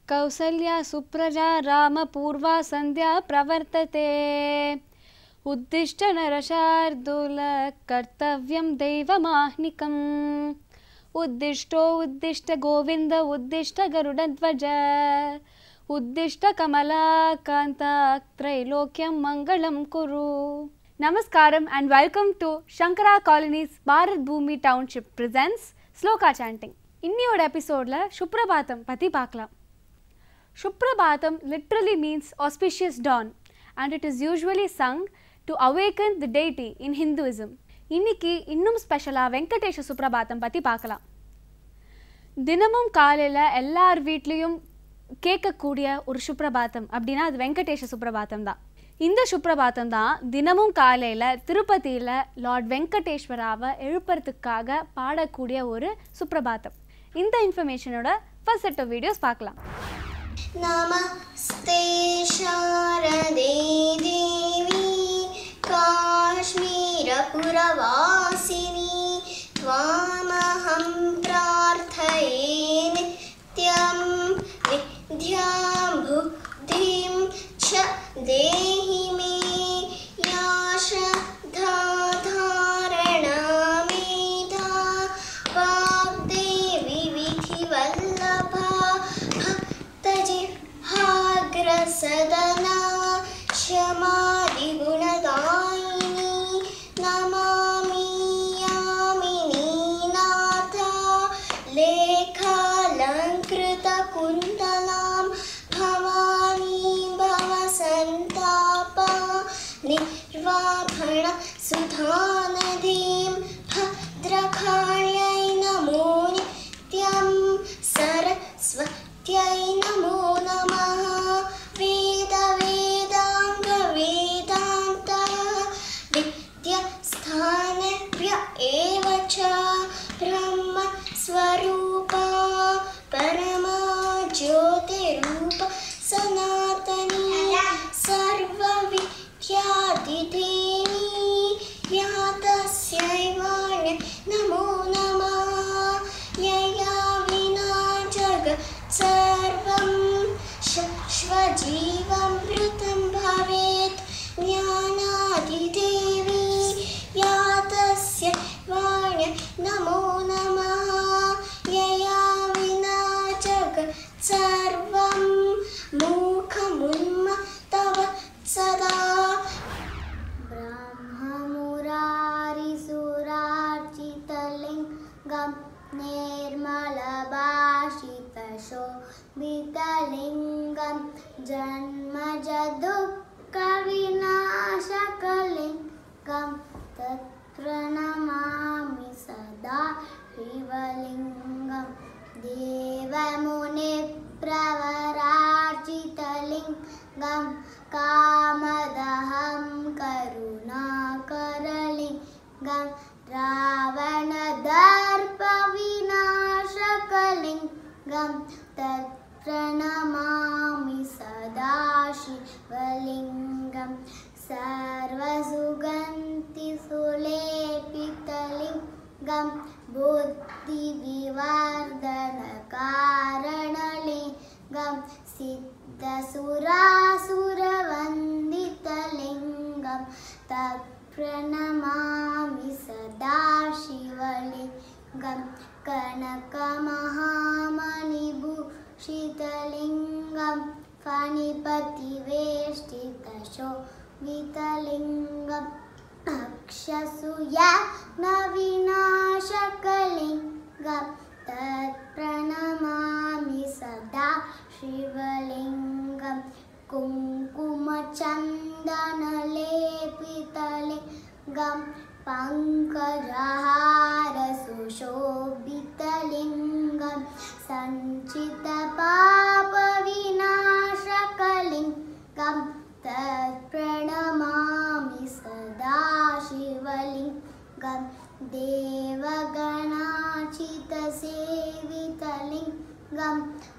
कौसल्या सुप्रजा रामपूर्वा संध्या प्रवर्तते उद्दिष्ट नरशार्दूल कर्तव्यं दैवमाह्निकम् उद्दिष्टो उद्दिष्ट गोविंद उद्दिष्ट गरुडध्वज उद्दिष्ट कमलाकांता त्रैलोक्यं मंगलं कुरु. Namaskaram and welcome to Shankara Colony's Bharat Bhoomi Township presents Sloka Chanting. இன்னியோட எபிசோட்ல சுப்ரபாதம் பத்தி பார்க்கலாம். Suprabhatam literally means auspicious dawn and it is usually sung to awaken the deity in Hinduism. இன்னைக்கு இன்னும் ஸ்பெஷலா வெங்கடேஷ சுப்ரபாதம் பத்தி பார்க்கலாம். தினமும் காலையில எல்லார் வீட்லயும் கேட்கக்கூடிய ஒரு சுப்ரபாதம் அப்படின்னா அது வெங்கடேஷ சுப்ரபாதம் தான். இந்த சுப்ரபாதம் தான் தினமும் காலையில திருப்பதியில லார்ட் வெங்கடேஸ்வராவை எழுப்புறதுக்காக பாடக்கூடிய ஒரு சுப்ரபாதம். இந்த இன்ஃபர்மேஷனோட ஃபர்ஸ்ட் செட் ஆஃப் வீடியோஸ் பார்க்கலாம். नमस्ते शारदे देवी काश्मीरपुरवासिनी त्वामहं प्रार्थये नित्यं विद्यां बुद्धिं च देहि मे या श्रद्धा धारणा मेधा वाग्देवी विधिवल्लभा सदना क्षमादिगुणदायिनी नमामि यामिनी नाथा लेखालङ्कृतकुण्डलां भवानी भवसन्तापा निर्वाभण सुधानदीं भद्रकाळ्यै नमो नित्यं सरस्वत्यै नमो नमः. वेद वेदांग वेदांत विद्यास्थानभ्य एव च ब्रह्म स्वरूपा परमा ज्योतिरूप सनातनी सर्वविद्यादिदेवी या तस्यै नमो नमः. यया विना जगत् सर्वं स्वजीवमृतं भवेत् ज्ञानादिदेवी या तस्यै नमो नमः. यया विना जगत् सर्वं मूकमुन्मत्तव सदा. ब्रह्ममुरारिसुरार्चितलिङ्गं निर्मलभाषितशोभितलिङ्गं जन्मजदुःखविनाशकलिङ्गं तत्प्रणमामि सदा शिवलिङ्गं. देवमुनिप्रवरार्चितलिङ्गं कामदहं करुणाकरलिङ्गं रावणदर्पविनाशकलिङ्गं तत्प्रणमामि सदा शिवलिङ्गं. सर्वसुगन्धिसुलेपितलिङ्गं बुद्धिविवर्धनकारणलिङ्गं सिद्धसुरासुरवन्दितलिङ्गं तत्प्रणमामि सदा शिवलिङ्गं. कनकमहामणिभूषितलिङ्गं फणिपतिवेष्टितशोभितलिङ्गं अक्षसूयाग्नविनाशकलिङ्गं तत्प्रणमामि सदा शिवलिङ्गं. कुङ्कुमचन्दनलेपितलिङ्गं पङ्कजहारसुशोभितलिङ्गं सञ्चितपापविनाशकलिङ्गं तत्प्रणमामि सदा शिवलिङ्गं. देवगणार्चितसेवितलिङ्गं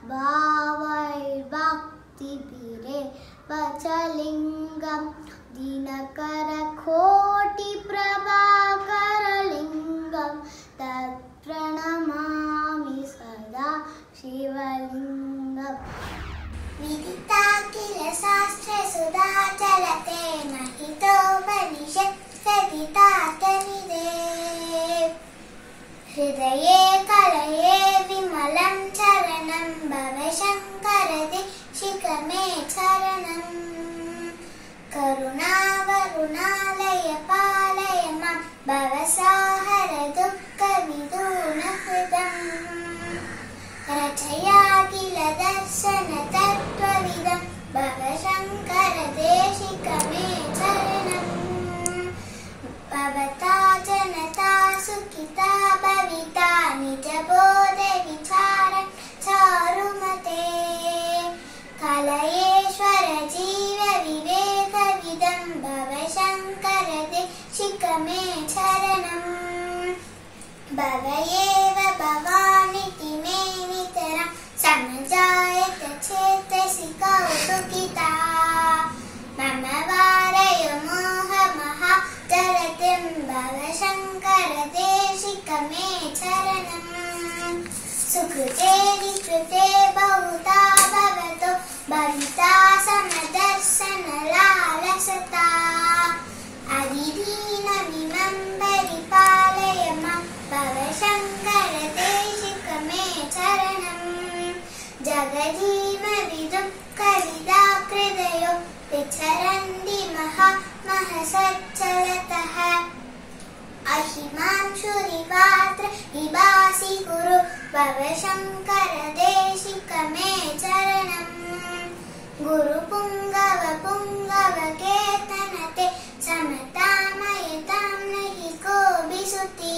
भावैर्भक्तिभिरेवचलिङ्गं दिनकरकोटिप्रभाकरलिङ्गं तत्प्रणमामि सदा शिवलिङ्गं. करुणालय पालय मां भवसाहर दुःखविदूनकृतम् रचयाखिल दर्शन तत्त्वविदं भवशङ्कर देशिक मे चरणम् भवता जनता सुखिता भविता निजबोधे विचारन् चारुमते कलयेश्वर जीव विवेकविदं भवशङ्कर देशिक मे चरणम् भव एव भवानिति मे नितरां समजायत चेतसि कौतुकिता मम वारय मोहमहाजलतिं भवशङ्कर देशिक मे चरणम् सुकृते विकृते बहुधा भवतो भविता समदर्शन लालसता अधिदीनमिमं परिपालय मां भवशङ्कर देशिक मे चरणम् जगदीमविदुं कलिदाकृदयो विचरन्ति महसच्चलतः अहिमांशुरिवात्र विभासि कुरु भवशङ्कर देशिक मे चरणम् गुरुपुङ्गव पुङ्गव केतनते समतामयतां नहि कोऽपि सुती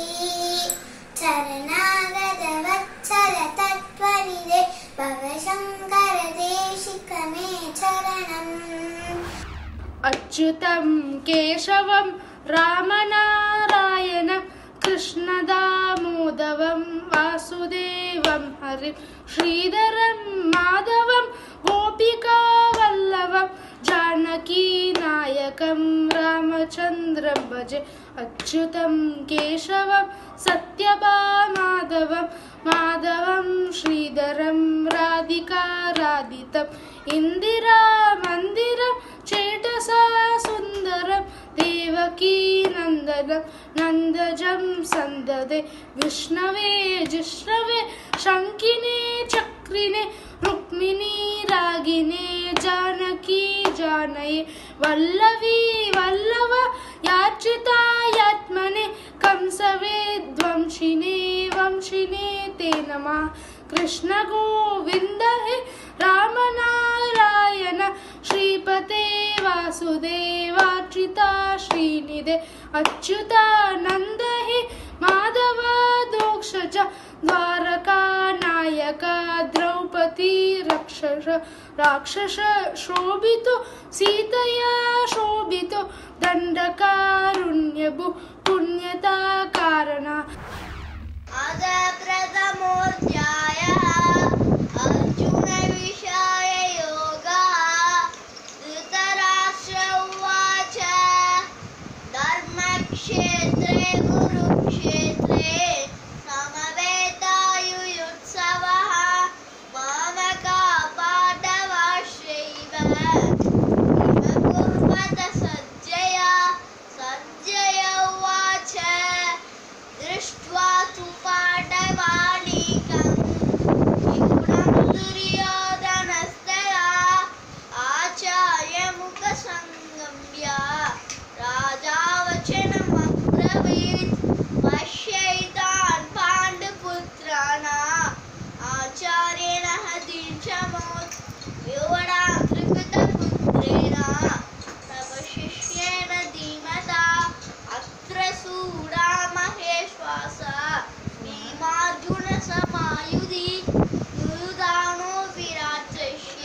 चरणागत वत्सल तत्त्वनिधे भवशङ्कर देशिक मे चरणम् अच्युतं केशवं रामनारायणं कृष्णदामोदरं वासुदेवं हरिं श्रीधरं माधवं गोपिकावल्लभं जानकीनायकं रामचन्द्रं भजे अच्युतं केशवं सत्यभामाधवं माधवं श्रीधरं राधिकाराधितम् इन्दिरामन्दिरं चेतसा सुन्दरं देवकी नन्दनं नन्दजं सन्ददे विष्णवे जिष्णवे शङ्किने चक्रिणे रुक्मिणी रागिने जानकी जानये वल्लवी वल्लभ याचिता यात्मने कंसवे ध्वंसिने वंशिने ते नमः कृष्ण गोविन्द हे रामनारायण श्रीपते वासुदेवाच्युता श्रीनिधे अच्युतानन्द हे माधव दोक्षज द्वारका नायक द्रौपदी राक्षस शोभितो सीतया शोभितो दण्डकारुण्यभु पुण्यता कारणा अद प्रथमोऽध्यायः अर्जुन विषाय योगः धृतराष्ट्र उवाच धर्मक्षेत्रे कुरुक्षेत्रे समवेतायुयुत्सवः मामकाः पाण्डवाश्चैव किम कुर्वत सञ्जय उवाच दृष्ट्वा तु पाण्डवानीकं विगुणं दुर्योधनस्तदा आचार्यमुपसंगम्य राजा वचनमब्रवीत् पश्यैतान् पाण्डुपुत्राणाम् आचार्येण हतिञ्चमोत् विवडां त्रिपितपुत्रेण तव शिष्येण धीमता अत्र सूरा महेश्वास भीमार्जुन समायुधि युयुधानो विराटस्य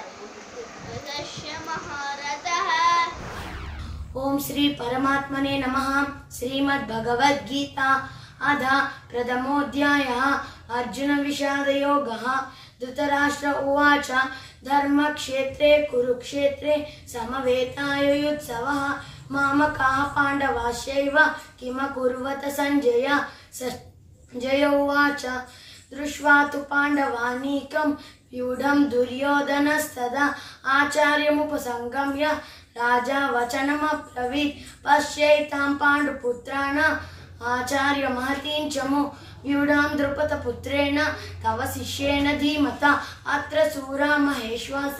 महारथः। ओम श्री परमात्मने नमः। श्रीमद्भगवद्गीता अध प्रथमोऽध्यायः अर्जुन विषादयोगः। धृतराष्ट्र उवाच धर्मक्षेत्रे कुरुक्षेत्रे समवेतायुयुत्सवः मामकाः पाण्डवाश्चैव किम कुर्वत सञ्जय। सञ्जय उवाच दृष्ट्वा तु पाण्डवानीकं व्यूढं दुर्योधनस्तदा आचार्यमुपसंगम्य राजा वचनमब्रवीत् पश्यैतां पाण्डुपुत्राणाम् आचार्यमहतीं च मो व्यूढां द्रुपदपुत्रेण तव शिष्येण धीमता अत्र सूरा महेश्वास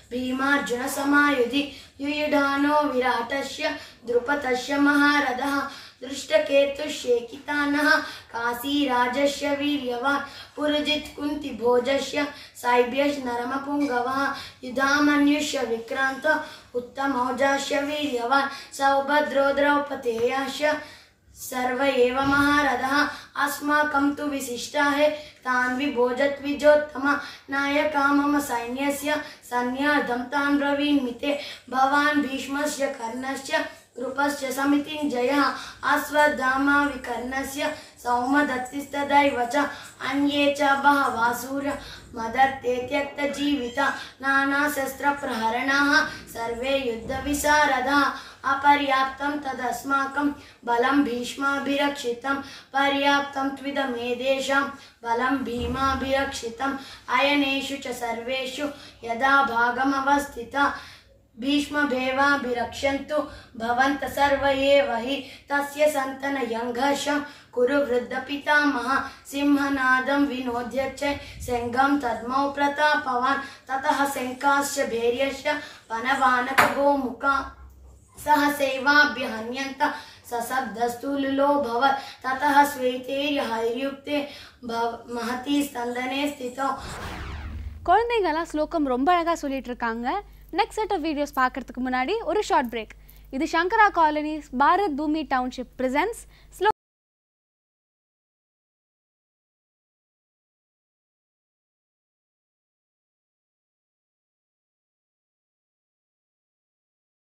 भीमार्जुन समायुधि युयुधानो विराटस्य द्रुपदस्य महारथः दृष्टकेतुश्चेकितानः काशीराजस्य वीर्यवान् पुरजित् कुन्तिभोजस्य साइभ्यश्च नरमपुङ्गवः युधामन्युश्च विक्रान्त उत्तमौजास्य वीर्यवान् सौभद्रो द्रौपदेयश्च सर्व एव महारथः अस्माकं तु विशिष्टा है तान् विभोजत् विजोत्तम नायका मम सैन्यस्य सन्निधं तान् ब्रवीम्यते भवान् भीष्मस्य कर्णस्य कृपस्य समितिञ्जयः अश्वत्थामा विकर्णस्य सौमदत्तिस्तदैव च अन्ये च बहवः सूर्य मदर्ते त्यक्तजीविता नानाशस्त्रप्रहरणाः सर्वे युद्धविशारदाः अपर्याप्तं तदस्माकं बलं भीष्माभिरक्षितं पर्याप्तं त्विदमेतेषां बलं भीमाभिरक्षितम् अयनेषु च सर्वेषु यदा भागमवस्थिता भीष्मभेवाभिरक्षन्तु भवन्तः सर्व एव हि तस्य सन्तनयङ्घर्षं कुरु वृद्धपितामहः सिंहनादं विनोद्य च शङ्खं तद्मौ प्रतापवान् ततः शङ्खाश्च भैर्यश्च पनवानकगोमुखा सहसैवाभ्यहन्यन्त सशब्दस्तु लुलोभवत् ततः श्वेतैर्यहैर्युक्ते महती स्कन्दने स्थितौ. குழந்தைங்கலாம் ஸ்லோகம் ரொம்ப அழகாக சொல்லிட்டு இருக்காங்க. நெக்ஸ்ட் செட் ஆஃப் வீடியோஸ் பார்க்கறதுக்கு முன்னாடி ஒரு ஷார்ட் பிரேக். இது சங்கரா காலனி பாரத் பூமி டவுன்ஷிப் பிரசன்ஸ்